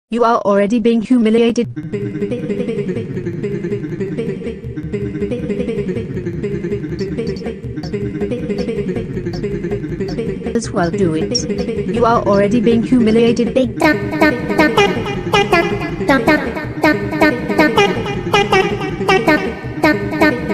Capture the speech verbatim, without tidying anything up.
You are already being humiliated. As well do it. You are already being humiliated. Big tap tap tap tap tap tap tap tap tap tap tap tap tap tap tap